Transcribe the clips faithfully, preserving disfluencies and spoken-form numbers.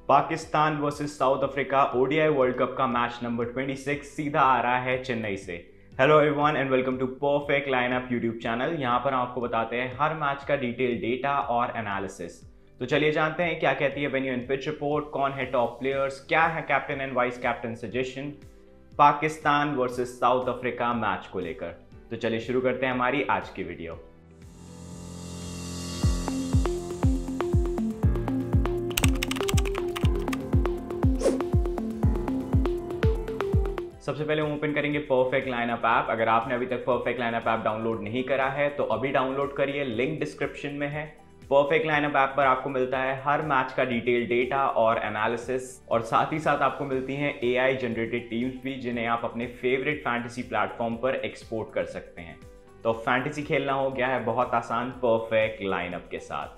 Pakistan versus South Africa ODI World Cup का match number छब्बीस सीधा आ रहा है चेन्नई से। Hello everyone and welcome to Perfect Lineup YouTube channel. यहाँ पर हम आपको बताते हैं हर मैच का डिटेल डेटा और एनालिसिस। तो चलिए जानते हैं क्या कहती है वेन्यू एंड पिच रिपोर्ट, कौन है टॉप प्लेयर्स, क्या है captain and vice captain suggestion Pakistan versus South Africa match को लेकर। तो चलिए शुरू करते हैं हमारी आज की वीडियो। सबसे पहले हम ओपन करेंगे परफेक्ट लाइनअप ऐप। अगर आपने अभी तक परफेक्ट लाइनअप ऐप डाउनलोड नहीं करा है तो अभी डाउनलोड करिए, लिंक डिस्क्रिप्शन में है। परफेक्ट लाइनअप ऐप पर आपको मिलता है हर मैच का डिटेल डेटा और एनालिसिस, और साथ ही साथ आपको मिलती हैं एआई जनरेटेड टीम्स भी, जिन्हें आप अपने फेवरेट फैंटेसी प्लेटफॉर्म पर एक्सपोर्ट कर सकते हैं। तो फैंटेसी खेलना हो गया है बहुत आसान परफेक्ट लाइनअप के साथ।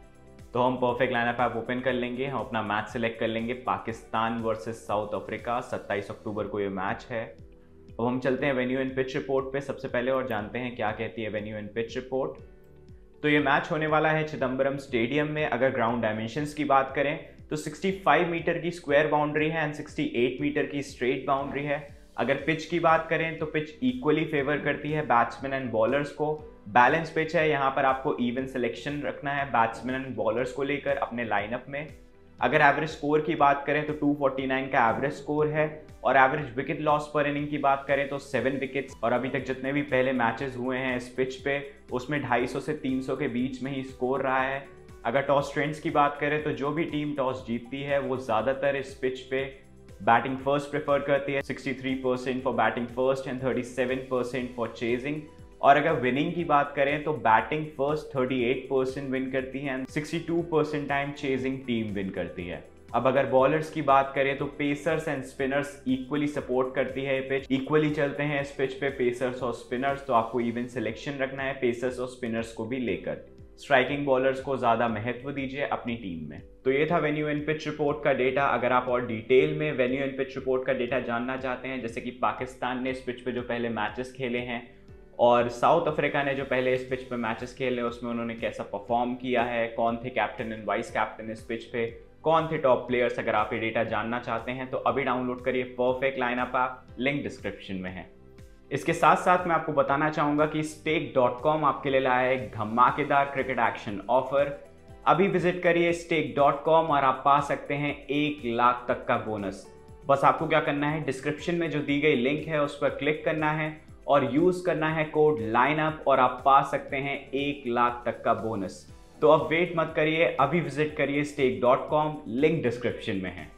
तो हम परफेक्ट लाइनअप ऐप ओपन कर लेंगे, हम अपना मैच सेलेक्ट कर लेंगे, पाकिस्तान वर्सेस साउथ अफ्रीका। सत्ताईस अक्टूबर को ये मैच है। अब हम चलते हैं वेन्यू एंड पिच रिपोर्ट पे सबसे पहले और जानते हैं क्या कहती है वेन्यू एंड पिच रिपोर्ट। तो ये मैच होने वाला है चिदम्बरम स्टेडियम में। अगर ग्राउंड डायमेंशंस की बात करें तो पैंसठ मीटर की स्क्वायर बाउंड्री है एंड अड़सठ मीटर की स्ट्रेट बाउंड्री है। अगर पिच की बात करें तो पिच इक्वली फेवर करती है बैट्समैन एंड बॉलर्स को। बैलेंस पिच है, यहाँ पर आपको इवन सिलेक्शन रखना है बैट्समैन एंड बॉलर्स को लेकर अपने लाइनअप में। अगर एवरेज स्कोर की बात करें तो दो सौ उनचास का एवरेज स्कोर है, और एवरेज विकेट लॉस पर इनिंग की बात करें तो सेवन विकेट्स। और अभी तक जितने भी पहले मैचेस हुए हैं इस पिच पे उसमें दो सौ पचास से तीन सौ के बीच में ही स्कोर रहा है। अगर टॉस ट्रेंड्स की बात करें तो जो भी टीम टॉस जीतती है वो ज़्यादातर इस पिच पे बैटिंग फर्स्ट प्रेफर करती है। तिरसठ percent for batting first and सैंतीस परसेंट फॉर चेजिंग। और अगर विनिंग की बात करें तो बैटिंग फर्स्ट अड़तीस परसेंट विन करती है एंड बासठ percent time chasing team win करती है। अब अगर बॉलर्स की बात करें तो pacers and spinners equally support करती है। पिच इक्वली चलते हैं इस पिच पे पेसर्स और स्पिनर्स, तो आपको इवन सिलेक्शन रखना है पेसर्स और स्पिनर्स को भी लेकर। स्ट्राइकिंग बॉलर्स को ज्यादा महत्व दीजिए अपनी टीम में। तो ये था वेन्यू एंड पिच रिपोर्ट का डेटा। अगर आप और डिटेल में वेन्यू एंड पिच रिपोर्ट का डेटा जानना चाहते हैं, जैसे कि पाकिस्तान ने इस पिच पे जो पहले मैचेस खेले हैं और साउथ अफ्रीका ने जो पहले इस पिच पे मैचेस खेले उसमें उन्होंने कैसा परफॉर्म किया है, कौन थे कैप्टन एंड वाइस कैप्टन इस पिच पे, कौन थे टॉप प्लेयर्स, अगर आप ये डेटा जानना चाहते हैं तो अभी डाउनलोड करिए Perfect Lineup app, link description में है। इसके साथ साथ मैं आपको बताना चाहूंगा कि स्टेक डॉट कॉम आपके लिए लाया है एक धमाकेदार क्रिकेट एक्शन ऑफर। अभी विजिट करिए स्टेक डॉट कॉम और आप पा सकते हैं एक लाख तक का बोनस। बस आपको क्या करना है, डिस्क्रिप्शन में जो दी गई लिंक है उस पर क्लिक करना है और यूज करना है कोड लाइनअप और आप पा सकते हैं एक लाख तक का बोनस। तो अब वेट मत करिए, अभी विजिट करिए Stake dot com, link description में है।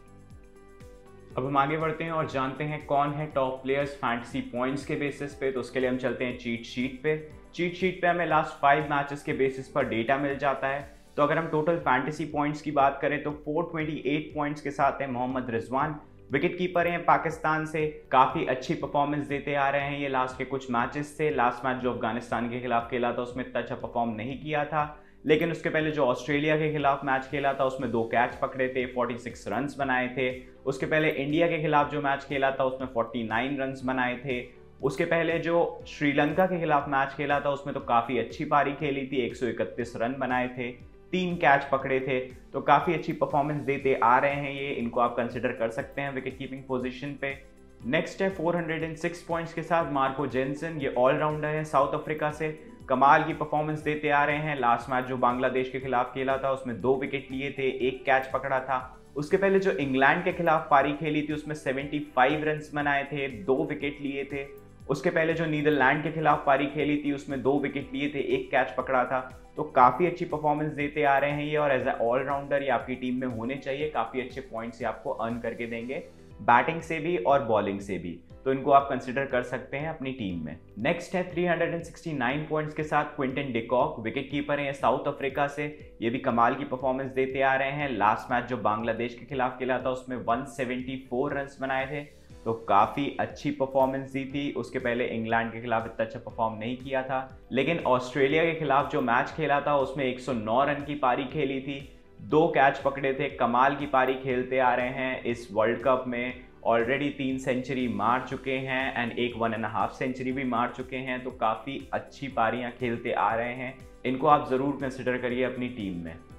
अब हम आगे बढ़ते हैं और जानते हैं कौन है टॉप प्लेयर्स फैंटेसी पॉइंट्स के बेसिस पे। तो उसके लिए हम चलते हैं चीट शीट पे। चीट शीट पे हमें लास्ट फाइव मैचेस के बेसिस पर डेटा मिल जाता है। तो अगर हम टोटल फैंटेसी पॉइंट्स की बात करें तो चार सौ अट्ठाईस पॉइंट्स के साथ है मोहम्मद रिजवान। विकेट कीपर हैं पाकिस्तान से, काफी अच्छी परफॉर्मेंस देते आ रहे हैं ये लास्ट के कुछ मैचेस से। लास्ट मैच जो अफगानिस्तान के खिलाफ खेला था उसमें इतना अच्छा परफॉर्म नहीं किया था, लेकिन उसके पहले जो ऑस्ट्रेलिया के खिलाफ मैच खेला था उसमें दो कैच पकड़े थे, छियालीस रन्स बनाए थे। उसके पहले इंडिया के खिलाफ जो मैच खेला था उसमें उनचास रन्स बनाए थे। उसके पहले जो श्रीलंका के खिलाफ मैच खेला था उसमें तो काफी अच्छी पारी खेली थी, एक सौ इकतीस रन बनाए थे, तीन कैच पकड़े थे। तो काफी अच्छी परफॉर्मेंस देते आ रहे हैं ये, इनको आप कंसिडर कर सकते हैं विकेट कीपिंग पोजीशन पे। नेक्स्ट है चार सौ छह पॉइंट्स के साथ मार्को जेनसन। ये ऑलराउंडर है साउथ अफ्रीका से, कमाल की परफॉर्मेंस देते आ रहे हैं। लास्ट मैच जो बांग्लादेश के खिलाफ खेला था उसमें दो विकेट लिए थे, एक कैच पकड़ा था। उसके पहले जो इंग्लैंड के खिलाफ पारी खेली थी उसमें पचहत्तर रन्स बनाए थे, दो विकेट लिए थे। उसके पहले जो नीदरलैंड के खिलाफ पारी खेली थी उसमें दो विकेट लिए थे, एक कैच पकड़ा था। तो काफी अच्छी परफॉर्मेंस देते आ रहे हैं ये, और एज ए ऑलराउंडर ये आपकी टीम में होने चाहिए। काफी अच्छे पॉइंट्स ये आपको अर्न करके देंगे बैटिंग से भी और बॉलिंग से भी, तो इनको आप कंसिडर कर सकते हैं अपनी टीम में। नेक्स्ट है तीन सौ उनहत्तर पॉइंट्स के साथ क्विंटन डिकॉक। विकेट कीपर हैं साउथ अफ्रीका से, ये भी कमाल की परफॉर्मेंस देते आ रहे हैं। लास्ट मैच जो बांग्लादेश के खिलाफ खेला था उसमें एक सौ चौहत्तर रन्स बनाए थे, तो काफी अच्छी परफॉर्मेंस दी थी। उसके पहले इंग्लैंड के खिलाफ इतना अच्छा परफॉर्म नहीं किया था, लेकिन ऑस्ट्रेलिया के खिलाफ जो मैच खेला था उसमें एक सौ नौ रन की पारी खेली थी, दो कैच पकड़े थे। कमाल की पारी खेलते आ रहे हैं इस वर्ल्ड कप में। ऑलरेडी तीन सेंचुरी मार चुके हैं एंड एक वन एंड हाफ सेंचुरी भी मार चुके हैं, तो काफ़ी अच्छी पारियां खेलते आ रहे हैं। इनको आप ज़रूर कंसिडर करिए अपनी टीम में।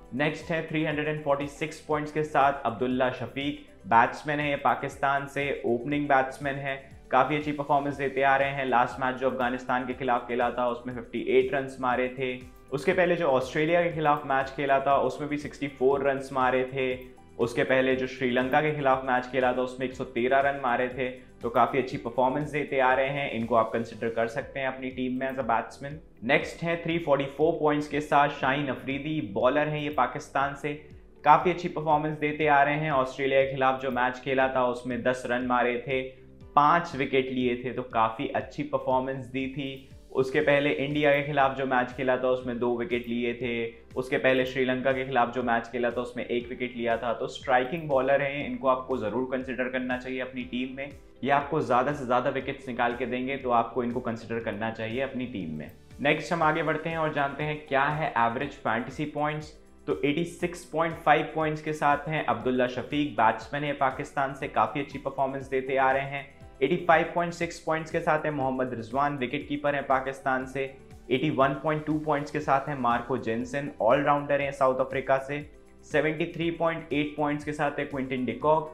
नेक्स्ट है तीन सौ छियालीस पॉइंट्स के साथ अब्दुल्ला शफीक, बैट्समैन है ये पाकिस्तान से, ओपनिंग बैट्समैन है, काफ़ी अच्छी परफॉर्मेंस देते आ रहे हैं। लास्ट मैच जो अफगानिस्तान के खिलाफ खेला था उसमें अट्ठावन रन्स मारे थे। उसके पहले जो ऑस्ट्रेलिया के खिलाफ मैच खेला था उसमें भी चौंसठ रन्स मारे थे। उसके पहले जो श्रीलंका के खिलाफ मैच खेला था उसमें एक सौ तेरह रन मारे थे। तो काफ़ी अच्छी परफॉर्मेंस देते आ रहे हैं, इनको आप कंसिडर कर सकते हैं अपनी टीम में एज अ बैट्समैन। नेक्स्ट है तीन सौ चौवालीस पॉइंट्स के साथ शाहीन अफरीदी, बॉलर हैं ये पाकिस्तान से, काफ़ी अच्छी परफॉर्मेंस देते आ रहे हैं। ऑस्ट्रेलिया के खिलाफ जो मैच खेला था उसमें दस रन मारे थे, पाँच विकेट लिए थे, तो काफ़ी अच्छी परफॉर्मेंस दी थी। उसके पहले इंडिया के खिलाफ जो मैच खेला था उसमें दो विकेट लिए थे। उसके पहले श्रीलंका के खिलाफ जो मैच खेला था उसमें एक विकेट लिया था। तो स्ट्राइकिंग बॉलर हैं, इनको आपको ज़रूर कंसिडर करना चाहिए अपनी टीम में। ये आपको ज़्यादा से ज़्यादा विकेट्स निकाल के देंगे, तो आपको इनको कंसिडर करना चाहिए अपनी टीम में। नेक्स्ट हम आगे बढ़ते हैं और जानते हैं क्या है एवरेज फैंटेसी पॉइंट्स। तो छियासी पॉइंट पाँच पॉइंट्स के साथ हैं अब्दुल्ला शफीक, बैट्समैन है पाकिस्तान से, काफ़ी अच्छी परफॉर्मेंस देते आ रहे हैं। पचासी पॉइंट छह पॉइंट्स के साथ है मोहम्मद रिजवान, विकेट कीपर है पाकिस्तान से। इक्यासी पॉइंट दो पॉइंट्स के साथ है मार्को जेनसन, ऑलराउंडर है साउथ अफ्रीका से। तिहत्तर पॉइंट आठ पॉइंट्स के साथ है क्विंटन डिकॉक।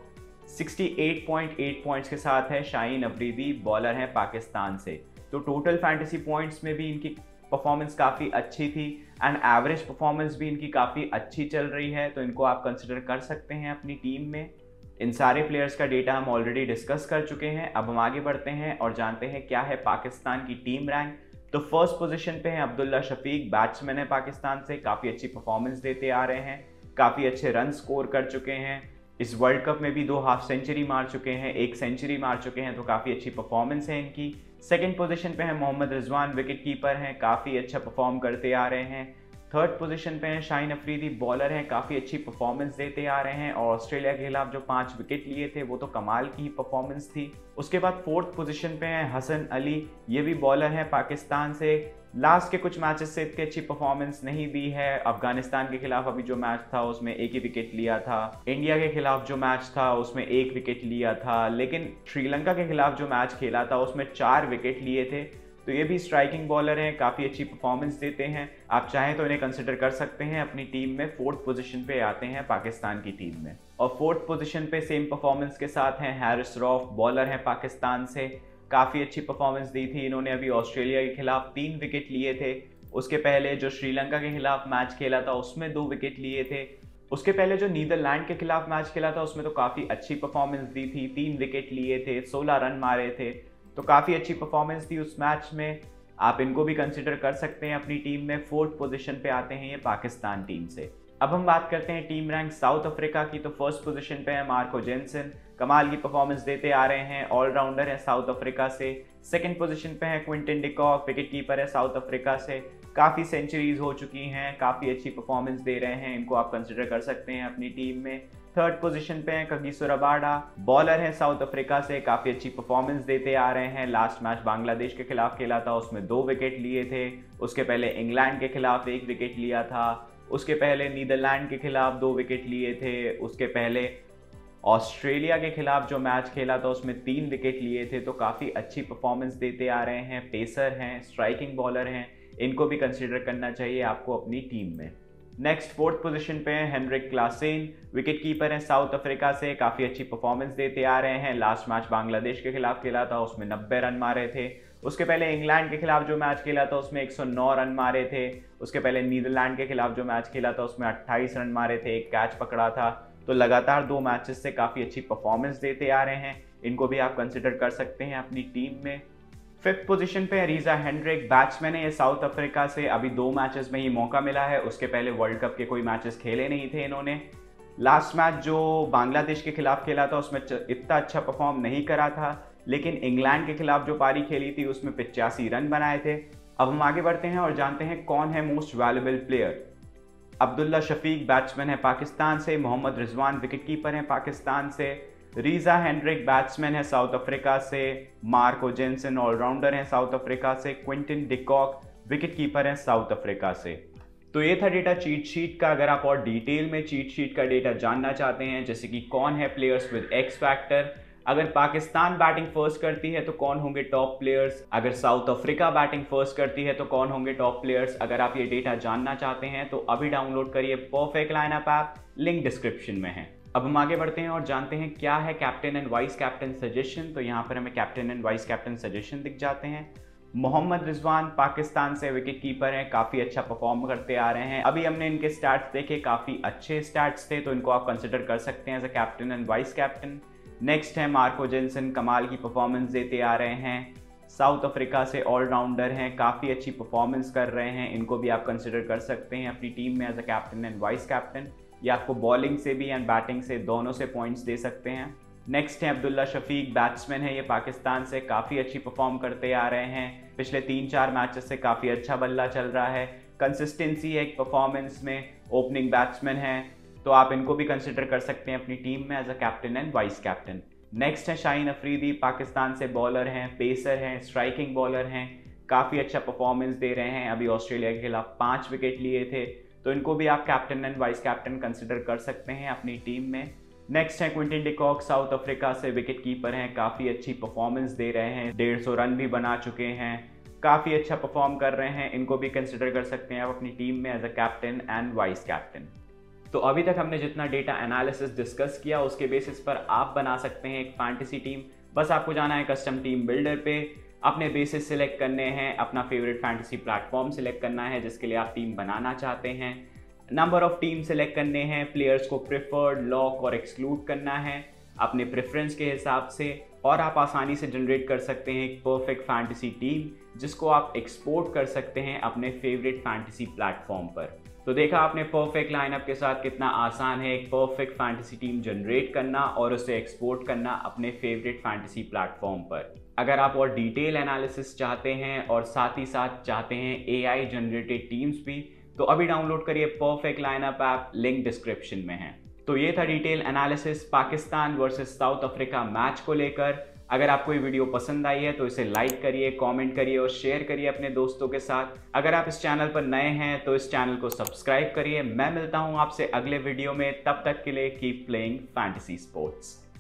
अड़सठ पॉइंट आठ पॉइंट्स के साथ है शाहीन अफरीदी, बॉलर है पाकिस्तान से। तो टोटल फैंटेसी पॉइंट्स में भी इनकी परफॉर्मेंस काफ़ी अच्छी थी एंड एवरेज परफॉर्मेंस भी इनकी काफ़ी अच्छी चल रही है, तो इनको आप कंसिडर कर सकते हैं अपनी टीम में। इन सारे प्लेयर्स का डेटा हम ऑलरेडी डिस्कस कर चुके हैं। अब हम आगे बढ़ते हैं और जानते हैं क्या है पाकिस्तान की टीम रैंक। तो फर्स्ट पोजीशन पे है अब्दुल्ला शफीक, बैट्समैन है पाकिस्तान से, काफ़ी अच्छी परफॉर्मेंस देते आ रहे हैं, काफ़ी अच्छे रन स्कोर कर चुके हैं। इस वर्ल्ड कप में भी दो हाफ सेंचुरी मार चुके हैं, एक सेंचुरी मार चुके हैं, तो काफ़ी अच्छी परफॉर्मेंस है इनकी। सेकंड पोजीशन पे है मोहम्मद रिजवान, विकेट कीपर हैं, काफ़ी अच्छा परफॉर्म करते आ रहे हैं। थर्ड पोजीशन पे हैं शाहीन अफरीदी, बॉलर हैं, काफ़ी अच्छी परफॉर्मेंस देते आ रहे हैं और ऑस्ट्रेलिया के खिलाफ जो पांच विकेट लिए थे वो तो कमाल की ही परफॉर्मेंस थी। उसके बाद फोर्थ पोजीशन पे हैं हसन अली, ये भी बॉलर हैं पाकिस्तान से, लास्ट के कुछ मैचेस से इतनी अच्छी परफॉर्मेंस नहीं दी है। अफगानिस्तान के खिलाफ अभी जो मैच था उसमें एक ही विकेट लिया था, इंडिया के खिलाफ जो मैच था उसमें एक विकेट लिया था, लेकिन श्रीलंका के खिलाफ जो मैच खेला था उसमें चार विकेट लिए थे। तो ये भी स्ट्राइकिंग बॉलर हैं, काफ़ी अच्छी परफॉर्मेंस देते हैं, आप चाहें तो इन्हें कंसिडर कर सकते हैं अपनी टीम में। फोर्थ पोजीशन पे आते हैं पाकिस्तान की टीम में। और फोर्थ पोजीशन पे सेम परफॉर्मेंस के साथ हैं हैरिस रऊफ, बॉलर हैं पाकिस्तान से, काफ़ी अच्छी परफॉर्मेंस दी थी इन्होंने। अभी ऑस्ट्रेलिया के खिलाफ तीन विकेट लिए थे, उसके पहले जो श्रीलंका के खिलाफ मैच खेला था उसमें दो विकेट लिए थे, उसके पहले जो नीदरलैंड के खिलाफ मैच खेला था उसमें तो काफ़ी अच्छी परफॉर्मेंस दी थी, तीन विकेट लिए थे, सोलह रन मारे थे, तो काफ़ी अच्छी परफॉर्मेंस थी उस मैच में। आप इनको भी कंसिडर कर सकते हैं अपनी टीम में। फोर्थ पोजीशन पे आते हैं ये पाकिस्तान टीम से। अब हम बात करते हैं टीम रैंक साउथ अफ्रीका की। तो फर्स्ट पोजीशन पे है मार्को जेनसन, कमाल की परफॉर्मेंस देते आ रहे हैं, ऑलराउंडर है साउथ अफ्रीका से। सेकंड पोजीशन पे है क्विंटन डिकॉक, विकेट कीपर है साउथ अफ्रीका से, काफ़ी सेंचुरीज हो चुकी हैं, काफ़ी अच्छी परफॉर्मेंस दे रहे हैं, इनको आप कंसिडर कर सकते हैं अपनी टीम में। थर्ड पोजीशन पे हैं कगिसो रबाडा, बॉलर हैं साउथ अफ्रीका से, काफ़ी अच्छी परफॉर्मेंस देते आ रहे हैं। लास्ट मैच बांग्लादेश के खिलाफ खेला था उसमें दो विकेट लिए थे, उसके पहले इंग्लैंड के खिलाफ एक विकेट लिया था, उसके पहले नीदरलैंड के खिलाफ दो विकेट लिए थे, उसके पहले ऑस्ट्रेलिया के खिलाफ जो मैच खेला था उसमें तीन विकेट लिए थे। तो काफ़ी अच्छी परफॉर्मेंस देते आ रहे हैं, पेसर हैं, स्ट्राइकिंग बॉलर हैं, इनको भी कंसिडर करना चाहिए आपको अपनी टीम में। नेक्स्ट फोर्थ पोजीशन पे है हेनरिक क्लासेन, विकेट कीपर हैं साउथ अफ्रीका से, काफ़ी अच्छी परफॉर्मेंस देते आ रहे हैं। लास्ट मैच बांग्लादेश के खिलाफ खेला था उसमें नब्बे रन मारे थे, उसके पहले इंग्लैंड के खिलाफ जो मैच खेला था उसमें एक सौ नौ रन मारे थे, उसके पहले नीदरलैंड के खिलाफ जो मैच खेला था उसमें अट्ठाईस रन मारे थे, एक कैच पकड़ा था। तो लगातार दो मैचेस से काफ़ी अच्छी परफॉर्मेंस देते आ रहे हैं, इनको भी आप कंसिडर कर सकते हैं अपनी टीम में। फिफ्थ पोजीशन पे रीजा हेंड्रिक, बैट्समैन है ये साउथ अफ्रीका से, अभी दो मैचेस में ही मौका मिला है, उसके पहले वर्ल्ड कप के कोई मैचेस खेले नहीं थे इन्होंने। लास्ट मैच जो बांग्लादेश के खिलाफ खेला था उसमें इतना अच्छा परफॉर्म नहीं करा था, लेकिन इंग्लैंड के खिलाफ जो पारी खेली थी उसमें पिचासी रन बनाए थे। अब हम आगे बढ़ते हैं और जानते हैं कौन है most valuable player. Abdullah Shafique batsman है पाकिस्तान से, मोहम्मद रिजवान विकेट कीपर हैं पाकिस्तान से, रीजा हेंड्रिक बैट्समैन है साउथ अफ्रीका से, मार्को जेनसन ऑलराउंडर हैं साउथ अफ्रीका से, क्विंटन डिकॉक विकेट कीपर हैं साउथ अफ्रीका से। तो ये था डेटा चीट शीट का। अगर आप और डिटेल में चीट शीट का डेटा जानना चाहते हैं, जैसे कि कौन है प्लेयर्स विद एक्स फैक्टर, अगर पाकिस्तान बैटिंग फर्स्ट करती है तो कौन होंगे टॉप प्लेयर्स, अगर साउथ अफ्रीका बैटिंग फर्स्ट करती है तो कौन होंगे टॉप प्लेयर्स। अगर आप ये डेटा जानना चाहते हैं तो अभी डाउनलोड करिए Perfect Lineup app, link description में है। अब हम आगे बढ़ते हैं और जानते हैं क्या है captain and vice captain suggestion. तो यहाँ पर हमें captain and vice captain suggestion दिख जाते हैं। मोहम्मद रिजवान पाकिस्तान से विकेट कीपर हैं, काफ़ी अच्छा परफॉर्म करते आ रहे हैं। अभी हमने इनके स्टैट्स देखे, काफ़ी अच्छे स्टैट्स थे, तो इनको आप कंसिडर कर सकते हैं as a captain and vice captain. Next है मार्को जेनसन, कमाल की परफॉर्मेंस देते आ रहे हैं, साउथ अफ्रीका से ऑलराउंडर हैं, काफ़ी अच्छी परफॉर्मेंस कर रहे हैं, इनको भी आप कंसिडर कर सकते हैं अपनी टीम में as a captain and vice captain. ये आपको बॉलिंग से भी एंड बैटिंग से दोनों से पॉइंट्स दे सकते हैं। नेक्स्ट है अब्दुल्ला शफीक, बैट्समैन है ये, पाकिस्तान से काफ़ी अच्छी परफॉर्म करते आ रहे हैं, पिछले तीन चार मैचेस से काफ़ी अच्छा बल्ला चल रहा है, कंसिस्टेंसी है एक परफॉर्मेंस में, ओपनिंग बैट्समैन है, तो आप इनको भी कंसिडर कर सकते हैं अपनी टीम में as a captain and vice captain. Next है शाहीन अफरीदी, पाकिस्तान से बॉलर हैं, पेसर हैं, स्ट्राइकिंग बॉलर हैं, काफ़ी अच्छा परफॉर्मेंस दे रहे हैं, अभी ऑस्ट्रेलिया के खिलाफ पाँच विकेट लिए थे, तो इनको भी आप captain and vice captain consider कर सकते हैं अपनी टीम में। नेक्स्ट है Quinton de Kock, South Africa से विकेट कीपर हैं, काफ़ी अच्छी परफॉर्मेंस दे रहे हैं, डेढ़ सौ रन भी बना चुके हैं, काफ़ी अच्छा परफॉर्म कर रहे हैं, इनको भी कंसिडर कर सकते हैं आप अपनी टीम में as a captain and vice captain. तो अभी तक हमने जितना डेटा एनालिसिस डिस्कस किया उसके बेसिस पर आप बना सकते हैं एक फैंटेसी टीम। बस आपको जाना है कस्टम टीम बिल्डर पे, अपने बेसिस सिलेक्ट करने हैं, अपना फेवरेट फैंटेसी प्लेटफॉर्म सिलेक्ट करना है जिसके लिए आप टीम बनाना चाहते हैं, नंबर ऑफ टीम सेलेक्ट करने हैं, प्लेयर्स को प्रेफर्ड, लॉक और एक्सक्लूड करना है अपने प्रेफरेंस के हिसाब से, और आप आसानी से जनरेट कर सकते हैं एक परफेक्ट फैंटेसी टीम जिसको आप एक्सपोर्ट कर सकते हैं अपने फेवरेट फैंटेसी प्लेटफॉर्म पर। तो देखा आपने परफेक्ट लाइनअप के साथ कितना आसान है एक परफेक्ट फैंटेसी टीम जनरेट करना और उसे एक्सपोर्ट करना अपने फेवरेट फैंटेसी प्लेटफॉर्म पर। अगर आप और डिटेल एनालिसिस चाहते हैं और साथ ही साथ चाहते हैं एआई जनरेटेड टीम्स भी, तो अभी डाउनलोड करिए Perfect Lineup app, link description में है। तो ये था detail analysis Pakistan versus South Africa match को लेकर। अगर आपको ये वीडियो पसंद आई है तो इसे लाइक करिए, कमेंट करिए और शेयर करिए अपने दोस्तों के साथ। अगर आप इस चैनल पर नए हैं तो इस चैनल को सब्सक्राइब करिए। मैं मिलता हूँ आपसे अगले वीडियो में, तब तक के लिए कीप प्लेइंग फैंटेसी स्पोर्ट्स।